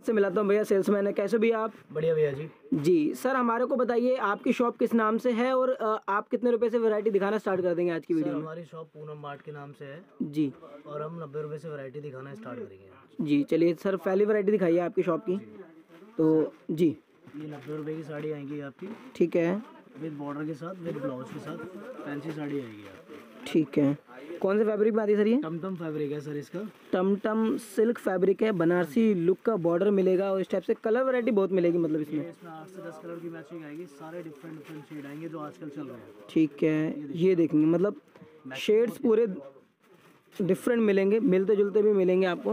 से मिलाता हूँ। भैया सेल्समैन है, कैसे भैया आप? बढ़िया भैया जी। जी सर, हमारे को बताइए आपकी शॉप किस नाम से है और आप कितने रुपए से वैरायटी दिखाना स्टार्ट कर देंगे आज की वीडियो में? हमारी शॉप पूनम मार्ट के नाम से है जी, और हम 90 रुपये से वैरायटी दिखाना स्टार्ट करेंगे। जी चलिए सर, पहली वैरायटी दिखाइए आपकी शॉप की। तो जी, ये 90 रुपये की साड़ी आएगी आपकी, ठीक है, विद बॉर्डर के साथ, विद ब्लाउज के साथ, फैंसी साड़ी आएगी आपकी। ठीक है। कौन से फैब्रिक में आती है सर ये? टमटम फैब्रिक है सर इसका। टमटम सिल्क फैब्रिक है, बनारसी लुक का बॉर्डर मिलेगा और इस टाइप से कलर वैरायटी बहुत मिलेगी मतलब इसमें। इसमें 8 से 10 कलर की मैचिंग आएगी, सारे डिफरेंट डिफरेंट शेड आएंगे जो आजकल चल रहे हैं। ठीक है, ये देखेंगे मतलब शेड्स पूरे डिफरेंट मिलेंगे, मिलते जुलते भी मिलेंगे आपको।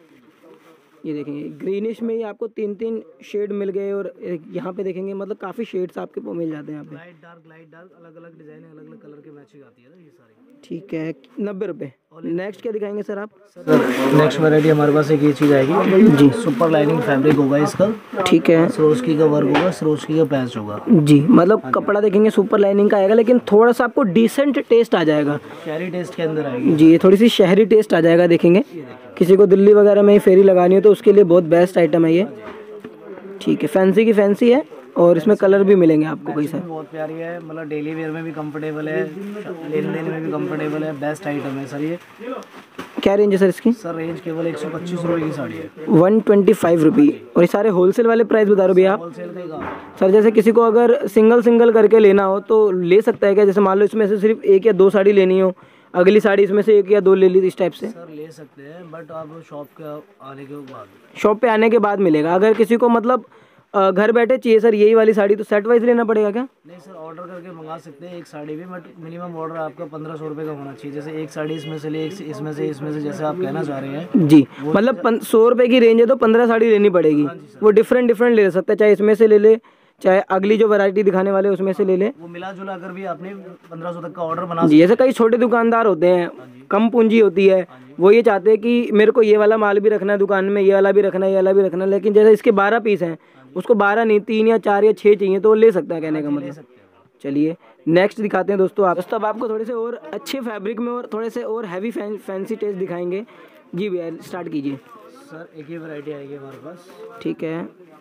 ये देखेंगे ग्रीनिश में ही आपको 3 शेड मिल गए और यहाँ पे देखेंगे मतलब काफ़ी शेड्स आपके को मिल जाते हैं यहाँ पे। लाइट डार्क अलग अलग डिजाइन, अलग अलग कलर की मैचिंग आती है ना ये सारी। ठीक है, 90 रुपये। नेक्स्ट क्या दिखाएंगे सर आप? नेक्स्ट वैरायटी हमारे पास एक ये चीज़ आएगी जी, सुपर लाइनिंग फैब्रिक होगा इसका। ठीक है, सरोस्की का वर्क होगा, सरोस्की का पैच होगा जी, मतलब कपड़ा देखेंगे सुपर लाइनिंग का आएगा, लेकिन थोड़ा सा आपको डिसेंट टेस्ट आ जाएगा, शहरी टेस्ट के अंदर आएगी जी, ये थोड़ी सी शहरी टेस्ट आ जाएगा। देखेंगे किसी को दिल्ली वगैरह में ही फेरी लगानी हो तो उसके लिए बहुत बेस्ट आइटम है ये। ठीक है, फैंसी की फैंसी है और इसमें कलर भी मिलेंगे आपको कई सारे। बहुत प्यारी है, मतलब डेली वेयर में भी कंफर्टेबल है, लेन देन में भी कंफर्टेबल है, बेस्ट आइटम है सर ये। क्या रेंज है सर इसकी? सर रेंज केवल 125 रुपये की साड़ी है, 125 रुपये। और ये सारे होलसेल वाले प्राइस बता रहे हो भैया आप? होलसेल का ही काम है। सर जैसे किसी को अगर सिंगल सिंगल करके लेना हो तो ले सकता है क्या? जैसे मान लो इसमें से सिर्फ 1 या 2 साड़ी लेनी हो, अगली साड़ी इसमें से 1 या 2 ले ली इस टाइप से? सर ले सकते हैं, बट आप शॉप के आने के बाद, शॉप पे आने के बाद मिलेगा। अगर किसी को मतलब घर बैठे चाहिए सर यही वाली साड़ी तो सेट वाइज लेना पड़ेगा क्या? नहीं सर, ऑर्डर करके मंगा सकते हैं एक साड़ी भी, बट मिनिमम ऑर्डर आपका 1500 रुपये का होना चाहिए। जैसे एक साड़ी इसमें से ले, इसमें से जैसे आप कहना चाह रहे हैं जी, मतलब 100 रुपये की रेंज है तो 15 साड़ी लेनी पड़ेगी। वो डिफरेंट डिफरेंट ले सकता है, चाहे इसमें से ले ले, चाहे अगली जो वैरायटी दिखाने वाले उसमें से ले ले। वो मिला जुला कर भी आपने 1500 तक का ऑर्डर बना जी, ऐसे कई छोटे दुकानदार होते हैं, कम पूंजी होती है, वो ये चाहते हैं कि मेरे को ये वाला माल भी रखना है दुकान में, ये वाला भी रखना है, ये वाला भी रखना है, लेकिन जैसे इसके 12 पीस हैं उसको 12 नहीं 3 या 4 या 6 चाहिए तो वो ले सकता है, कहने का मतलब। चलिए नेक्स्ट दिखाते हैं दोस्तों आप। दोस्तों अब आपको थोड़े से और अच्छे फैब्रिक में और थोड़े से और हैवी फैंसी टेस्ट दिखाएंगे। जी भैया स्टार्ट कीजिए। सर एक ही वैरायटी आएगी हमारे पास, ठीक है,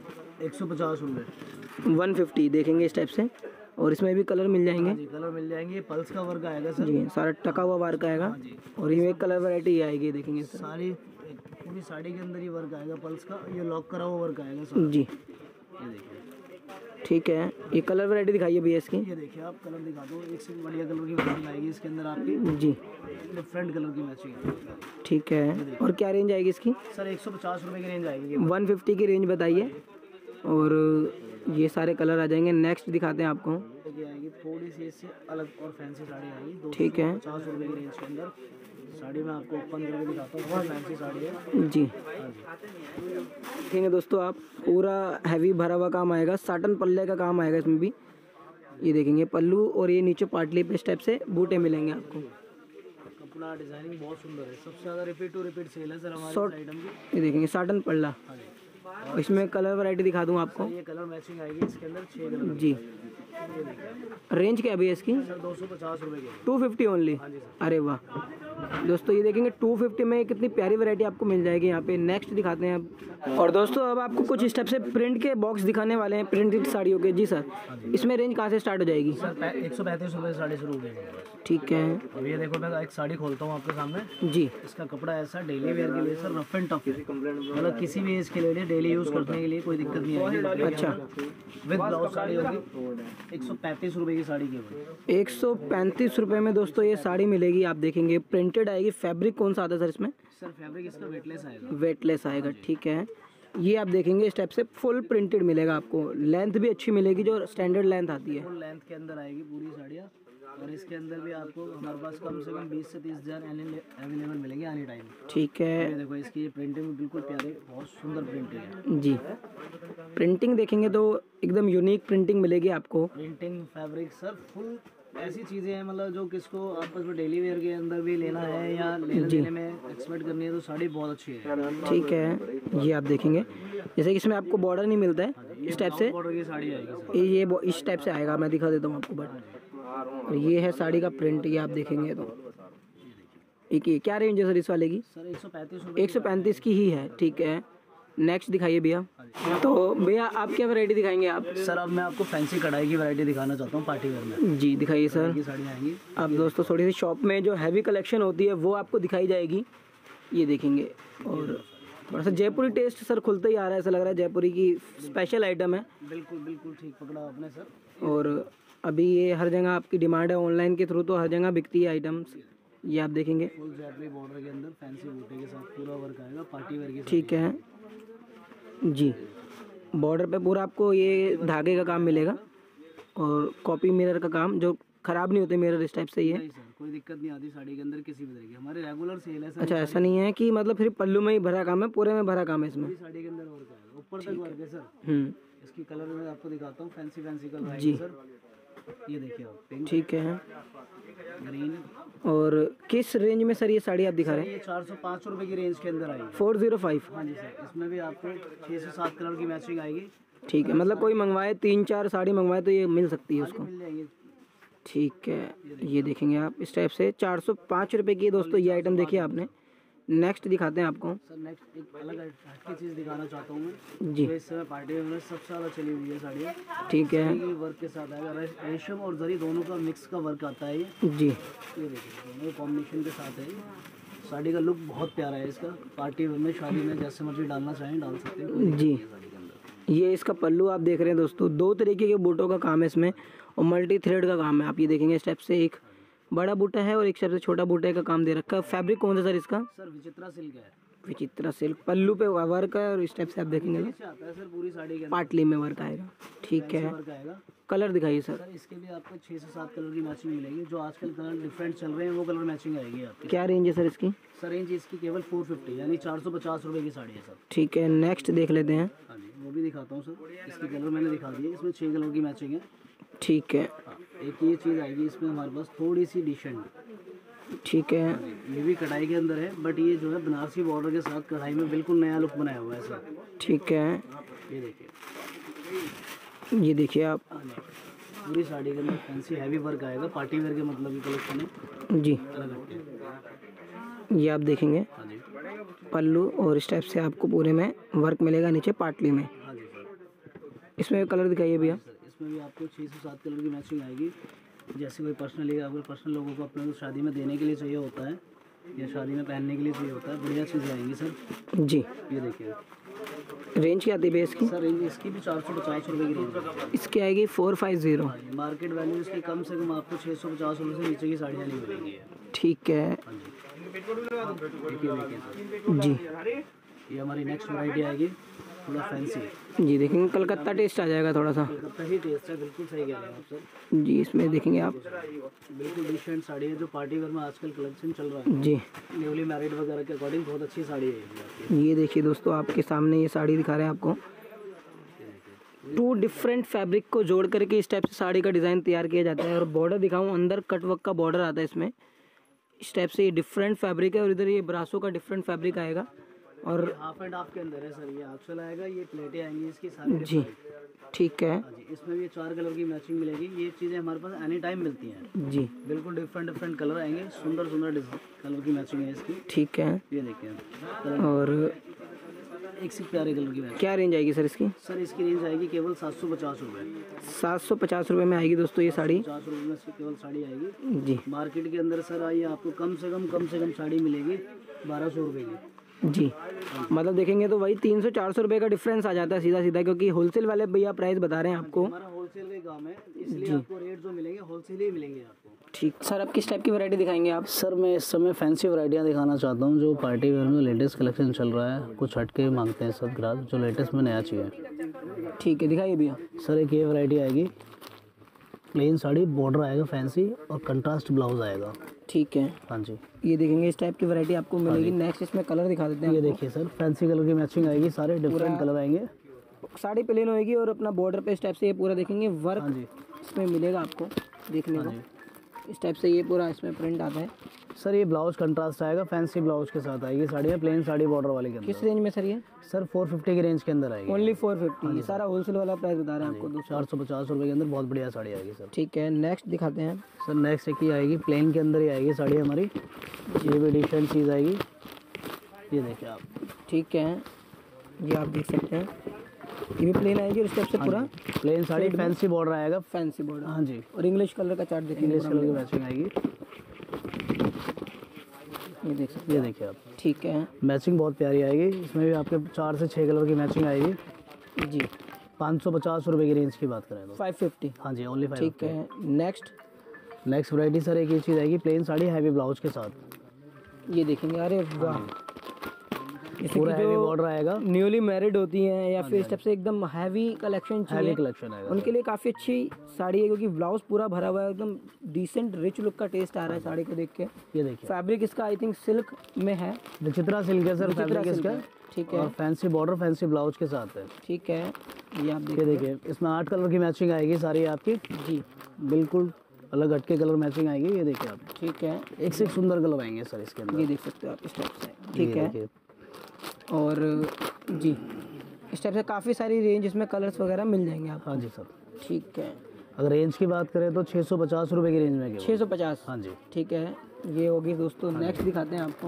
150 रुपये, 150 देखेंगे इस टाइप से, और इसमें भी कलर मिल जाएंगे जी, कलर मिल जाएंगे। पल्स का वर्क आएगा सर जी, सारा टका हुआ वर्क आएगा और ये एक कलर वैरायटी आएगी देखेंगे सर। सारी पूरी साड़ी के अंदर ही वर्क आएगा पल्स का, ये लॉक करा हुआ वर्क आएगा सर जी। ये देखिए, ठीक है, ये कलर वैरायटी दिखाइए भैया इसकी। ये देखिए आप कलर दिखा दो, एक से बढ़िया कलर की मैचिंग आएगी इसके अंदर आपकी जी, डिफरेंट कलर की मैचिंग आएगी। ठीक है, और क्या रेंज आएगी इसकी? सर 150 रुपये की रेंज आएगी, 150 की रेंज बताइए, और ये सारे कलर आ जाएंगे। नेक्स्ट दिखाते हैं आपको। ये आएगी थोड़ी सी इससे अलग और फैंसी साड़ी आएगी, ठीक है, 250 रुपये की रेंज के अंदर। साड़ी में आपको ओपन करके दिखाता हूँ, बहुत फैंसी साड़ी है जी। ठीक है दोस्तों, आप पूरा हैवी भरा हुआ काम आएगा, साटन पल्ले का काम आएगा इसमें भी। ये देखेंगे पल्लू और ये नीचे पाटली पे इस टाइप से बूटे मिलेंगे आपको। कपड़ा डिजाइनिंग बहुत सुंदर है, सबसे ज़्यादा रिपीट टू रिपीट सेल है सर हमारे आइटम की। ये देखेंगे साटन पल्ला, और इसमें कलर वैरायटी दिखा दूँ आपको। ये कलर मैचिंग आएगी इसके अंदर 6 कलर जी। रेंज क्या है भैया इसकी? सर 250 रुपये की, 250 ओनली। अरे वाह दोस्तों, ये देखेंगे 250 में कितनी प्यारी वैरायटी आपको मिल जाएगी यहाँ पे। नेक्स्ट दिखाते हैं अब। और दोस्तों अब आपको कुछ इस टाइप से प्रिंट के बॉक्स दिखाने वाले हैं, प्रिंटेड साड़ियों के। जी सर, इसमें रेंज कहाँ से स्टार्ट हो जाएगी? सर 135 रुपये साड़ी शुरू हो गई। ठीक है, अब ये देखो, मैं एक साड़ी खोलता हूँ आपके सामने जी। इसका कपड़ा ऐसा डेली वेयर के लिए सर रफ एंड टफ है, मतलब किसी भी एज के लिए डेली यूज़ करने के लिए कोई दिक्कत नहीं आएगी। अच्छा, विद ब्लाउज साड़ी होगी 135 रुपये की साड़ी केवल। 135 रुपये में दोस्तों ये साड़ी मिलेगी। आप देखेंगे प्रिंटेड आएगी। फैब्रिक कौन सा आता है सर इसमें? सर फैब्रिक इसका वेटलेस आएगा, वेटलेस आएगा, ठीक है। ये आप देखेंगे इस टाइप से फुल प्रिंटेड मिलेगा आपको। लेंथ भी अच्छी मिलेगी, जो स्टैंडर्ड लेंथ आती है। फुल लेंथ के अंदर आएगी पूरी साड़ियाँ, और इसके अंदर भी आपको हमारे पास कम से कम 20 से 30 हज़ार अवेलेबल मिलेंगे आनी टाइम। ठीक है, ये देखो इसकी प्रिंटिंग बिल्कुल प्यारे, बहुत सुंदर प्रिंटिंग है जी। प्रिंटिंग देखेंगे तो एकदम यूनिक प्रिंटिंग मिलेगी आपको। प्रिंटिंग फैब्रिक सर फुल ऐसी चीज़ें हैं, मतलब जो किसको आपस में डेली वेयर के अंदर भी लेना है या लेने में एक्सपेक्ट करनी है तो साड़ी बहुत अच्छी है। ठीक है, ये आप देखेंगे जैसे कि इसमें आपको बॉर्डर नहीं मिलता है इस टाइप से, बॉर्डर की साड़ी आएगी सर। ये इस टाइप से आएगा। मैं दिखा देता हूँ आपको, बट और ये है साड़ी का प्रिंट। ये आप देखेंगे तो एक ये क्या रेंज है सर इस वाले की? सर 135 रुपये 135 की ही है, ठीक है। नेक्स्ट दिखाइए भैया। तो भैया आप क्या वैरायटी दिखाएंगे आप? सर अब मैं आपको फैंसी कढ़ाई की वैरायटी दिखाना चाहता हूँ पार्टी वेयर में। जी दिखाइए सर। की साड़ियाँ आएंगी। अब दोस्तों थोड़ी सी शॉप में जो हैवी कलेक्शन होती है वो आपको दिखाई जाएगी, ये देखेंगे। और थोड़ा सा जयपुरी टेस्ट सर खुलता ही आ रहा है, ऐसा लग रहा है जयपुरी की स्पेशल आइटम है। बिल्कुल बिल्कुल ठीक पकड़ा आपने सर। और अभी ये हर जगह आपकी डिमांड है ऑनलाइन के थ्रू, तो हर जगह बिकती है आइटम्स, ये आप देखेंगे। फुल जयपुरी बॉर्डर के अंदर फैंसी बूटे के साथ पूरा वर्क आएगा पार्टी वेयर की। ठीक है जी, बॉर्डर पे पूरा आपको ये धागे का काम मिलेगा और कॉपी मिरर का काम, जो खराब नहीं होते मिरर इस टाइप से। ये नहीं सर कोई दिक्कत नहीं आती साड़ी के अंदर किसी भी तरह की, हमारे रेगुलर सेल है सर। अच्छा, ऐसा नहीं है कि मतलब फिर पल्लू में ही भरा काम है, पूरे में भरा काम है इसमें। पूरी साड़ी के अंदर वर्क आएगा, ऊपर तक वर्क है सर। इसकी कलर मैं आपको दिखाता हूँ, फैंसी फैंसी कलर आएगी सर। ये देखिए आप, पिंक, ठीक है, ग्रीन। और किस रेंज में सर ये साड़ी आप दिखा रहे हैं? ये 405 रुपए की रेंज के अंदर आएगी। 405। हाँ जी सर, इसमें भी आपको 6 से 7 कलर की मैचिंग आएगी। ठीक है, मतलब कोई मंगवाए 3-4 साड़ी मंगवाए तो ये मिल सकती है उसको। मिल जाएंगे। ठीक है, ये देखेंगे आप इस टाइप से 405 रुपये की दोस्तों ये आइटम देखिए आपने। नेक्स्ट दिखाते हैं आपको सर। नेक्स्ट एक अलग हटके चीज़ दिखाना चाहता हूँ मैं जी। तो इस समय पार्टी में सबसे ज़्यादा चली हुई है साड़ियाँ। ठीक है, वर्क के साथ आएगा, रेशम और जरी दोनों का मिक्स का वर्क आता है ये। जी ये देखिए दोनों कॉम्बिनेशन के साथ है। साड़ी का लुक बहुत प्यारा है इसका, पार्टी में शादी में जैसे मर्जी डालना चाहें डाल सकते हैं जी। साड़ी के अंदर। ये इसका पल्लू आप देख रहे हैं दोस्तों, 2 तरीके के बूटों का काम है इसमें और मल्टी थ्रेड का काम है। आप ये देखेंगे इस टाइप से एक बड़ा बूटा है और एक टाइप से छोटा बूटे का काम दे रखा है। फैब्रिक कौन सा सर इसका? सर विचित्रा सिल्क है। विचित्रा सिल्क, पल्लू पे वर्क है और इस टाइप से आप देखेंगे ना आता है सर पूरी साड़ी के पाटली में वर्क आएगा। ठीक है, वर्क आएगा। कलर दिखाइए सर। सर इसके भी आपको 6 से 7 कलर की मैचिंग मिलेगी, जो आजकल कलर डिफरेंट चल रहे हैं वो कलर मैचिंग आएगी आपकी। क्या रेंज है सर इसकी? सर रेंज इसकी केवल 450 यानी 450 रुपए की साड़ी है सर। ठीक है, नेक्स्ट देख लेते हैं। हाँ जी, वो भी दिखाता हूँ सर। इसकी कलर मैंने दिखा दिए, इसमें 6 कलर की मैचिंग है। ठीक है, हाँ, एक ये चीज़ आएगी इसमें हमारे पास थोड़ी सी डिसेंट। ठीक है, ये भी कढ़ाई के अंदर है, बट ये जो है बनारसी बॉर्डर के साथ कढ़ाई में बिल्कुल नया लुक बनाया हुआ है सर। ठीक है, ये देखिए, ये देखिए आप पूरी साड़ी के अंदर फैंसी हैवी वर्क आएगा, पार्टी वेयर के मतलब की कलेक्शन है जी। अलग हटके। ये आप देखेंगे हाँ जी, पल्लू और इस टाइप से आपको पूरे में वर्क मिलेगा नीचे पाटली में। हाँ जी सर। इसमें कलर दिखाइए भैया। सर इसमें भी आपको 6 से 7 कलर की मैचिंग आएगी। जैसे कोई पर्सनली अगर पर्सनल लोगों को अपने को शादी में देने के लिए चाहिए होता है या शादी में पहनने के लिए चाहिए होता है, बढ़िया चीज़ें आएंगी सर। जी, ये देखिए रेंज क्या आती है भैया इसकी? सर रेंज इसकी भी 450 रुपये की रेंज है। इसकी आएगी 450। मार्केट वैल्यू इसकी कम से कम आपको 650 रुपये से नीचे की साड़ियाँ नहीं मिलेंगी। ठीक है हाँ जी, देखिए जी। ये हमारी नेक्स्ट वैरायटी आएगी थोड़ा फैंसी। जी देखेंगे कलकत्ता टेस्ट आ जाएगा थोड़ा सा। कलकत्ता ही टेस्ट है, बिल्कुल सही कह रहे हैं आप सर। जी, इसमें देखेंगे आप बिल्कुल डिसेंट साड़ी है, जो पार्टी वेयर में आजकल कलेक्शन चल रहा है जी। न्यूली मैरिड वगैरह के अकॉर्डिंग बहुत अच्छी साड़ी है ये देखिए दोस्तों, आपके सामने ये साड़ी दिखा रहे हैं आपको। 2 डिफरेंट फैब्रिक को जोड़ करके इस टाइप से साड़ी का डिज़ाइन तैयार किया जाता है। और बॉर्डर दिखाऊं, अंदर कटवर्क का बॉर्डर आता है इसमें इस टाइप से। ये डिफरेंट फैब्रिक है और इधर ये ब्रासो का डिफरेंट फैब्रिक आएगा। और हाफ एंड हाफ के अंदर है सर, ये आंचल आएगा, ये प्लेटें आएंगी इसकी सारी जी। ठीक है हाँ जी, इसमें भी 4 कलर की मैचिंग मिलेगी। ये चीज़ें हमारे पास एनी टाइम मिलती हैं जी। बिल्कुल डिफरेंट डिफरेंट कलर आएंगे, सुंदर सुंदर कलर की मैचिंग है इसकी। ठीक है, ये देखिए और एक से प्यारे कलर की मैचिंग। क्या रेंज आएगी सर इसकी? सर इसकी रेंज आएगी केवल 750 रुपये। 750 रुपये में आएगी दोस्तों ये साड़ी। 50 रुपये में इसकी केवल साड़ी आएगी। जी मार्केट के अंदर सर आइए आपको कम से कम साड़ी मिलेगी 1200 रुपये की। जी, मतलब देखेंगे तो वही 300-400 रुपये का डिफरेंस आ जाता है सीधा सीधा, क्योंकि होलसेल वाले भैया प्राइस बता रहे हैं आपको। हमारा होलसेल का काम है, इसलिए आपको रेट जो मिलेंगे होलसेल ही मिलेंगे आपको। ठीक सर, अब किस टाइप की वैरायटी दिखाएंगे आप? सर मैं इस समय फैंसी वैरायटियाँ दिखाना चाहता हूँ, जो पार्टी वेयर में लेटेस्ट कलेक्शन चल रहा है। कुछ हटके मांगते हैं सब ग्राहक, जो लेटेस्ट में नया चाहिए। ठीक है, दिखाइए भैया। सर एक ये वैरायटी आएगी, प्लेन साड़ी, बॉर्डर आएगा फैंसी और कंट्रास्ट ब्लाउज आएगा। ठीक है, हाँ जी, ये देखेंगे इस टाइप की वैरायटी आपको मिलेगी। नेक्स्ट इसमें कलर दिखा देते हैं। ये देखिए सर, फैंसी कलर की मैचिंग आएगी, सारे डिफरेंट कलर आएंगे। साड़ी प्लेन होएगी और अपना बॉर्डर पे इस टाइप से ये पूरा देखेंगे वर्क हाँ जी, इसमें मिलेगा आपको देखने को। हाँ इस टाइप से ये पूरा इसमें प्रिंट आता है। सर ये ब्लाउज कंट्रास्ट आएगा, फैंसी ब्लाउज के साथ आएगी साड़ियाँ, प्लेन साड़ी बॉर्डर वाले के अंदर। किस रेंज में सर ये? सर 450 की रेंज के अंदर आएगी। ओनली 450। ये सारा होलसेल वाला प्राइस बता रहे हैं आपको। 450 रुपये के अंदर बहुत बढ़िया साड़ी आएगी सर। ठीक है, नेक्स्ट दिखाते हैं सर नेक्स्ट एक ही आएगी, प्लेन के अंदर ही आएगी साड़ी हमारी। ये भी डिफरेंट चीज़ आएगी, ये देखिए आप। ठीक है, ये आप देख सकते हैं, ये भी प्लेन आएगी और स्टेप से पूरा प्लेन साड़ी, फैंसी बॉर्डर आएगा, फैंसी बॉर्डर। हाँ जी, और इंग्लिश कलर का चार्ट देखिए, इंग्लिश कलर की मैचिंग आएगी, ये देख सकते ये देखिए आप। ठीक है, मैचिंग बहुत प्यारी आएगी, इसमें भी आपके 4 से 6 कलर की मैचिंग आएगी जी। 550 रुपये की रेंज की बात करें तो 550, हाँ जी, ओनली 550। ठीक है। नेक्स्ट वैरायटी सर एक ही चीज़ आएगी, प्लेन साड़ी हैवी ब्लाउज के साथ, ये देखेंगे, अरे वाह, पूरा हैवी बॉर्डर आएगा। न्यूली मैरिड होती हैं या फिर स्टेप से एकदम हैवी कलेक्शन चाहिए, हैवी कलेक्शन आएगा, उनके लिए काफ़ी अच्छी साड़ी है, क्योंकि ब्लाउज पूरा भरा हुआ है, एकदम डिसेंट रिच लुक का टेस्ट आ रहा है साड़ी को देख के। ये देखिए फैब्रिक इसका आई थिंक सिल्क में है, विचित्रा सिल्क है सर, फैब्रिक इसका, ठीक है। और फैंसी बॉर्डर फैंसी ब्लाउज के साथ है, ठीक है, ये आप ये देखिए इसमें 8 कलर की मैचिंग आएगी सारी आपकी जी, बिल्कुल अलग हटके कलर मैचिंग आएगी, ये देखिए आप। ठीक है, एक से एक सुंदर कलर आएंगे सर इसके अंदर, ये देख सकते हो आप इस टाइप से, ठीक है। देखिए। और जी इस टाइप से काफ़ी सारी रेंज इसमें कलर्स वगैरह मिल जाएंगे आप। हाँ जी सर, ठीक है, अगर रेंज की बात करें तो 650 रुपये की रेंज में केवल। 650, हाँ जी, ठीक है, ये होगी दोस्तों। नेक्स्ट दिखाते हैं आपको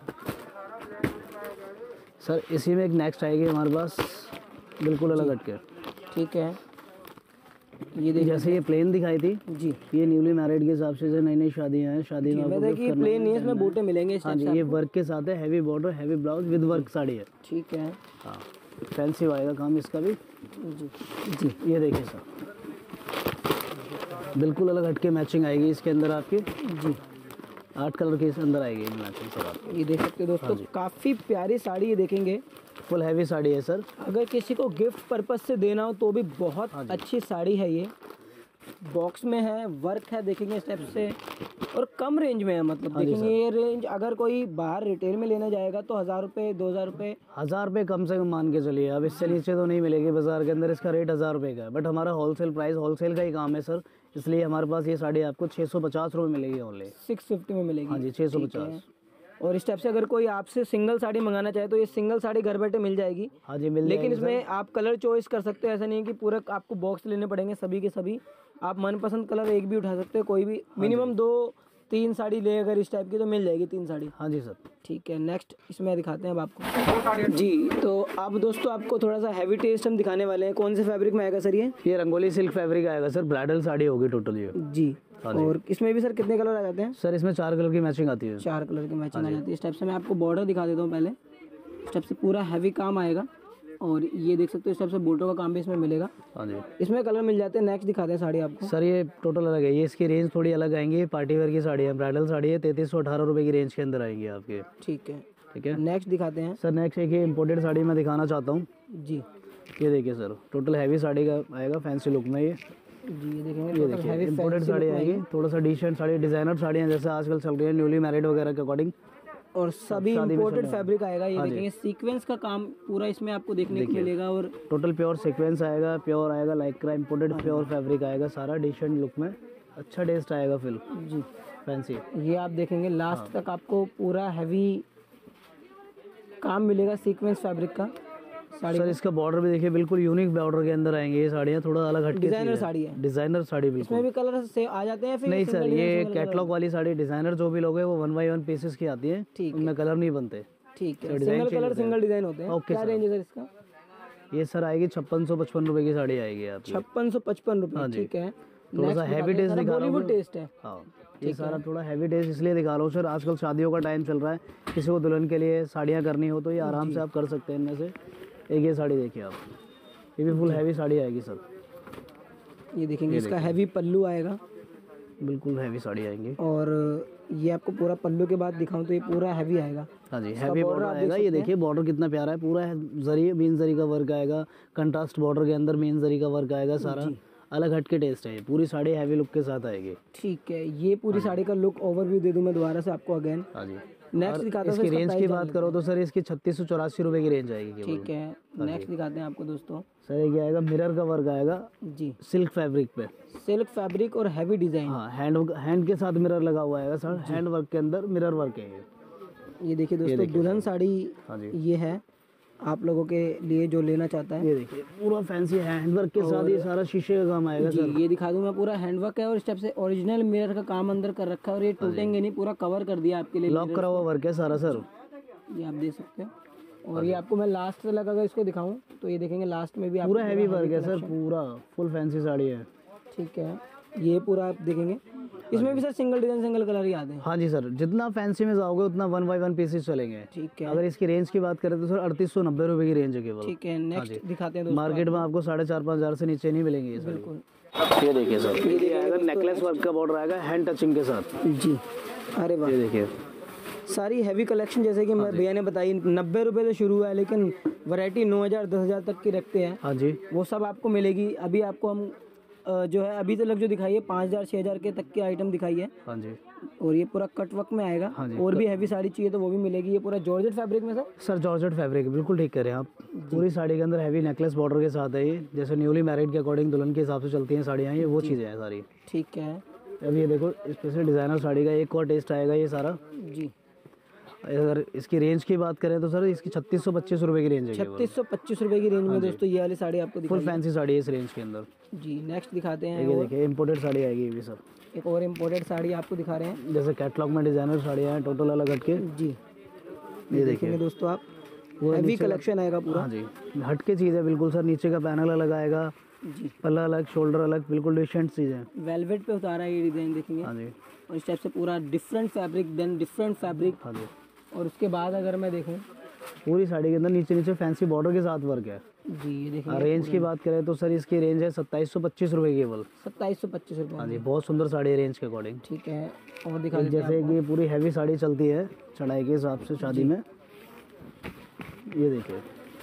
सर इसी में एक नेक्स्ट आएगी हमारे पास बिल्कुल अलग हटके, ठीक है। ये देखिए, जैसे ये प्लेन दिखाई थी जी, ये न्यूली मैरिड के हिसाब से नई नई शादियाँ हैं, शादी में आपको वैसे gift कि करना प्लेन नहीं है, है। इसमें बूटे मिलेंगे इस हाँ टाइप जी, से ये आपको। वर्क के साथ है, heavy border heavy blouse with work sari है, ठीक है, हाँ फैंसी आएगा काम इसका भी जी जी। ये देखिए सर बिल्कुल अलग हटके मैचिंग आएगी इसके अंदर आपकी जी, 8 कलर के इस अंदर आएगी मैचिंग सर आपकी। ये देख सकते हो दोस्तों, काफ़ी प्यारी साड़ी ये देखेंगे। फुल हैवी साड़ी है सर, अगर किसी को गिफ्ट पर्पस से देना हो तो भी बहुत अच्छी साड़ी है ये। बॉक्स में है, वर्क है, देखेंगे इस टाइप से, और कम रेंज में है, मतलब देखेंगे ये रेंज अगर कोई बाहर रिटेल में लेने जाएगा तो 1000 रुपये 2000 रुपये 1000 रुपये कम से कम मान के चलिए, अब इससे नीचे तो नहीं मिलेगी बाजार के अंदर, इसका रेट 1000 रुपये का है, बट हमारा होलसेल प्राइस होलसेल का ही काम है सर, इसलिए हमारे पास ये साड़ी आपको 650 रुपये मिलेगी ओनली, 650 में मिलेगी। हाँ जी 650। और इस टाइप से अगर कोई आपसे सिंगल साड़ी मंगाना चाहे तो ये सिंगल साड़ी घर बैठे मिल जाएगी। हाँ जी मिल लेकिन जाएगी इसमें आप कलर चॉइस कर सकते हैं, ऐसा नहीं है कि पूरा आपको बॉक्स लेने पड़ेंगे सभी के सभी, आप मनपसंद कलर एक भी उठा सकते हो, कोई भी मिनिमम 2-3 साड़ी ले अगर इस टाइप की तो मिल जाएगी 3 साड़ी। हाँ जी सर, ठीक है, नेक्स्ट इसमें दिखाते हैं अब आपको जी। तो अब दोस्तों आपको थोड़ा सा हैवी टेस्ट हम दिखाने वाले हैं। कौन से फैब्रिक में आएगा सर ये रंगोली सिल्क फैब्रिक आएगा सर, ब्राइडल साड़ी होगी टोटल ये जी। और इसमें भी सर कितने कलर आ जाते हैं? सर इसमें 4 कलर की मैचिंग आती है, 4 कलर की मैचिंग आ जाती है। इस टाइप से मैं आपको बॉर्डर दिखा देता हूँ पहले, इस टाइप से पूरा हैवी काम आएगा, और ये देख सकते हो इस टाइप से बूटों का काम भी इसमें मिलेगा। हाँ जी, इसमें कलर मिल जाते हैं। नेक्स्ट दिखाते हैं साड़ी आपको। सर ये टोटल अलग है, ये इसकी रेंज थोड़ी अलग आएंगी, पार्टी वेयर की साड़ी है, ब्राइडल साड़ी है, 3318 रुपये की रेंज के अंदर आएंगी आपके, ठीक है। ठीक है, नेक्स्ट दिखाते हैं सर नेक्स्ट एक ये इम्पोर्टेड साड़ी मैं दिखाना चाहता हूँ जी। ये देखिए सर, टोटल हैवी साड़ी का आएगा, फैंसी लुक में ये जी ये देखेंगे, ये देखिए इम्पोर्टेड साड़ी आएगी, थोड़ा सा डिसेंट साड़ी, डिजाइनर साड़ियाँ जैसे आजकल चल रही है न्यूली मैरिड वगैरह के अकॉर्डिंग, और सभी इम्पोर्टेड फैब्रिक आएगा। ये देखेंगे सीक्वेंस का काम पूरा इसमें आपको देखने को मिलेगा, और टोटल प्योर सीक्वेंस आएगा, प्योर आएगा, लाइक्रा इम्पोर्टेड प्योर फैब्रिक आएगा सारा, डिसेंट लुक में अच्छा टेस्ट आएगा फिल जी फैंसी। ये आप देखेंगे लास्ट तक आपको पूरा हैवी काम मिलेगा सीक्वेंस फैब्रिक का साड़ी। सर इसका बॉर्डर भी देखिए, बिल्कुल यूनिक बॉर्डर के अंदर आएंगे ये साड़ियाँ, थोड़ा अलग हटके डिजाइनर साड़ी है, डिजाइनर साड़ी बिल्कुल। इसमें भी कलर से आ जाते हैं फिर? नहीं सर, ये कैटलॉग वाली साड़ी डिजाइनर जो भी लोग है वो 1 बाय 1 पीसेस की आती है, ठीक उनमें कलर नहीं बनते। ठीक है, सिंगल कलर सिंगल डिजाइन होते हैं। ओके क्या रेंज है सर इसका? ये सर आएगी 5655 रुपये की साड़ी आएगी आपकी, 5655 रुपये, ठीक है। थोड़ा सा हैवी टेस्ट दिखा रहा हूँ, बॉलीवुड टेस्ट है। हाँ ये सारा थोड़ा हैवी टेस्ट इसलिए दिखा रहा हूँ सर, आजकल शादियों का टाइम चल रहा है, किसी को दुल्हन के लिए साड़ियाँ करनी हो तो ये आराम से आप कर सकते हैं। इनमें से एक ये साड़ी देखिए आप, ये भी फुल हैवी साड़ी आएगी सर, ये देखेंगे इसका हैवी पल्लू आएगा, बिल्कुल हैवी साड़ी आएंगी, और ये आपको पूरा पल्लू के बाद दिखाऊं तो ये पूरा हैवी आएगा। हाँ जी हैवी बॉर्डर आएगा, ये देखिए बॉर्डर कितना प्यारा है, पूरा जरी मीन जरी का वर्क आएगा, कंट्रास्ट बॉर्डर के अंदर मीन जरी का वर्क आएगा सारा, अलग हटके टेस्ट है, ये पूरी साड़ी हैवी लुक के साथ आएगी। ठीक है, ये पूरी साड़ी का लुक ओवरव्यू दे दूं मैं दोबारा से आपको अगेन। हाँ जी, नेक्स्ट दिखाते हैं इसकी रेंज की बात करो तो सर इसकी 3684 रुपये की रेंज आएगी। ठीक है, नेक्स्ट दिखाते हैं आपको दोस्तों। सर ये क्या आएगा, मिरर का वर्क आएगा जी, सिल्क फैब्रिक पे, सिल्क फैब्रिक और हैवी डिजाइन। हाँ हैंड के साथ मिरर लगा हुआ आएगा सर, हैंड वर्क के अंदर मिरर वर्क है ये देखिए दोस्तों, दुल्हन साड़ी हाँ जी, ये है आप लोगों के लिए जो लेना चाहता है। ये देखिए पूरा फैंसी हैंडवर्क के साथ ये सारा शीशे का काम आएगा जी सर। ये दिखा दूं मैं, पूरा हैंडवर्क है और इस टाइप से ओरिजिनल मिरर का काम अंदर कर रखा है, और ये टूटेंगे नहीं, पूरा कवर कर दिया आपके लिए, लॉक करा हुआ वर्क है सारा सर। ये आप देख सकते हो। और ये आपको मैं लास्ट से लगा अगर इसको दिखाऊं तो ये देखेंगे लास्ट में भी आपको पूरा हैवी वर्क है सर, पूरा फुल फैंसी साड़ी है। ठीक है, ये पूरा आप देखेंगे। इसमें भी sir single design single colour ही आते हैं। हाँ जी सर, जितना फैंसी में जाओगे उतना 1 बाय 1 पीसेस चलेंगे। ठीक है, अगर इसकी रेंज की बात करें तो सर 3890 रुपए की रेंज है केवल। ठीक है, नेक्स्ट दिखाते हैं दोस्तों। मार्केट में आपको 4,500-5 हज़ार से नीचे नहीं मिलेंगे ये साड़ी। बिल्कुल, ये देखिए सर, ये आएगा नेकलेस वर्क का बॉर्डर आएगा हैंड टचिंग के साथ जी। अरे वाह, ये देखिए सारी हैवी कलेक्शन जैसे कि मैं भैया ने बताई 90 रुपए से शुरू है, लेकिन वैरायटी 9,000 10,000 तक की रखते हैं। हाँ जी, वो सब आपको मिलेगी। अभी आपको हम जो है अभी तक जो दिखाई है 5,000 6,000 के तक की आइटम दिखाई है। हाँ जी, और ये पूरा कट वर्क में आएगा। हाँ जी, और भी हैवी साड़ी चाहिए तो वो भी मिलेगी। ये पूरा जॉर्जेट फैब्रिक में सर जॉर्जेट फैब्रिक बिल्कुल ठीक कह रहे हैं आप। पूरी साड़ी के अंदर हैवी नेकलेस बॉर्डर के साथ है ये, जैसे न्यूली मैरिड के अकॉर्डिंग दुल्हन के हिसाब से चलती हैं साड़ियाँ, ये वो चीज़ें हैं सारी। ठीक है, अब ये देखो स्पेशल डिज़ाइनर साड़ी का एक और टेस्ट आएगा ये सारा जी। अगर इसकी रेंज की बात करें तो सर इसकी 3625 रुपए की रेंज है। 3625 रुपए की रेंज में दोस्तों ये वाली साड़ी आपको फुल फैंसी साड़ी है इस रेंज के अंदर जी। नेक्स्ट दिखाते हैं। ये देखिए इम्पोर्टेड साड़ी आएगी ये भी सर। एक और इम्पोर्टेड साड़ी आपको दिखा रहे हैं, जैसे कैटलॉग में डिजाइनर साड़ियाँ हैं टोटल अलग हटके जी। ये देखेंगे दोस्तों आप, वो हैवी कलेक्शन आएगा पूरा। हाँ जी, हटके चीज़ है बिल्कुल सर। नीचे का पैनल अलग आएगा जी, पल्ला अलग, शोल्डर अलग, बिल्कुल डिफरेंट चीज़ है। वेलवेट पे उतारा है ये डिजाइन देखेंगे। हाँ जी, और इस टाइप से पूरा different fabric then different fabric. हाँ जी, और उसके बाद अगर मैं देखूं पूरी साड़ी के अंदर नीचे नीचे फैंसी बॉर्डर के साथ वर्क है जी। ये देखेंगे रेंज की बात करें तो सर इसकी रेंज है 2725 रुपए केवल। 2725 रुपये। हाँ जी, बहुत सुंदर साड़ी है रेंज के अकॉर्डिंग। ठीक है, और दिखा देते हैं जैसे कि पूरी हैवी साड़ी चलती है चढ़ाई के हिसाब से शादी में, ये देखिए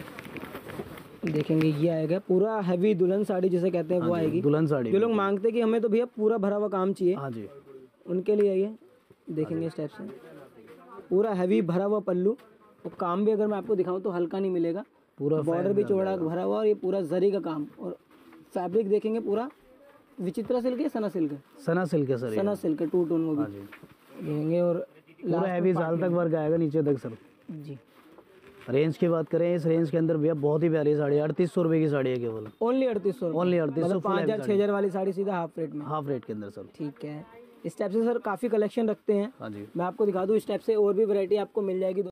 देखेंगे ये आएगा पूरा हैवी दुल्हन साड़ी जिसे कहते हैं वो आएगी। दुल्हन साड़ी जो लोग मांगते हैं कि हमें तो भैया पूरा भरा हुआ काम चाहिए, हाँ जी, उनके लिए ये देखेंगे इस टाइप से पूरा हैवी भरा हुआ पल्लू। और काम भी अगर मैं आपको दिखाऊं तो हल्का नहीं मिलेगा, पूरा बॉर्डर भी चौड़ा भरा हुआ और ये पूरा जरी का काम। और फैब्रिक देखेंगे पूरा विचित्रा सिल्क है, सना सिल्क है, सना सिल्क है सर, सना सिल्क है, टू टोन वो भी हाँ जी, देखेंगे। और पूरा हैवी जाल तक वर्क आएगा नीचे तक सर। जी, रेंज की बात करें इस रेंज के अंदर भैया बहुत ही प्यारी साड़ी है, 3800 रुपए की साड़ी है केवल। ओनली 3800, ओनली 3800, 5,000 6,000 वाली साड़ी सीधा हाफ रेट में, हाफ रेट के अंदर सर। ठीक है। इस टाइप से सर काफ़ी कलेक्शन रखते हैं। हाँ जी, मैं आपको दिखा दूँ इस टाइप से और भी वैरायटी आपको मिल जाएगी।